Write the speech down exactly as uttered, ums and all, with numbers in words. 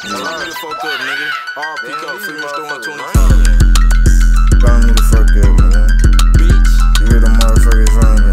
Burn me the fuck up, nigga. R P up, free my store one twenty-five. Burn me the fuck up, man. Bitch. You hear the motherfuckers running.